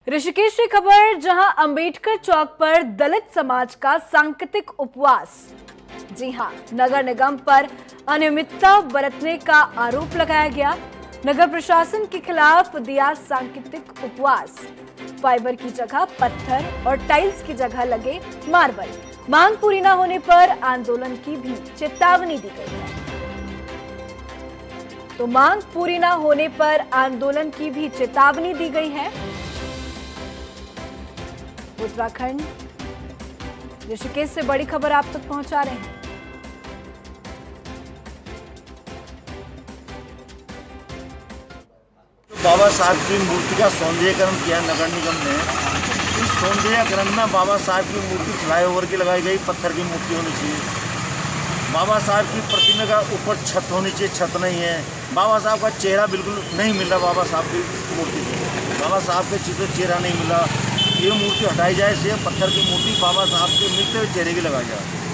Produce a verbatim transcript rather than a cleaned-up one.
ऋषिकेश की खबर, जहां अंबेडकर चौक पर दलित समाज का सांकेतिक उपवास। जी हां, नगर निगम पर अनियमितता बरतने का आरोप लगाया गया। नगर प्रशासन के खिलाफ दिया सांकेतिक उपवास। फाइबर की जगह पत्थर और टाइल्स की जगह लगे मार्बल। मांग पूरी न होने पर आंदोलन की भी चेतावनी दी गई है। तो मांग पूरी न होने पर आंदोलन की भी चेतावनी दी गई है। उत्तराखंड ऋषिकेश से बड़ी खबर आप तक पहुंचा रहे हैं। बाबा साहब की मूर्ति का सौंदर्यीकरण किया नगर निगम ने। इस सौंदर्यीकरण में बाबा साहब की मूर्ति फ्लाईओवर की लगाई गई, पत्थर की मूर्ति होनी चाहिए। बाबा साहब की प्रतिमा का ऊपर छत होनी चाहिए, छत नहीं है। बाबा साहब का चेहरा बिल्कुल नहीं मिल रहा, बाबा साहब की मूर्ति से बाबा साहब के चित्र चेहरा नहीं मिला। ये मूर्ति हटाई जाए, से पत्थर की मूर्ति बाबा साहब के मिलते हुए चेहरे की लगाई जाए।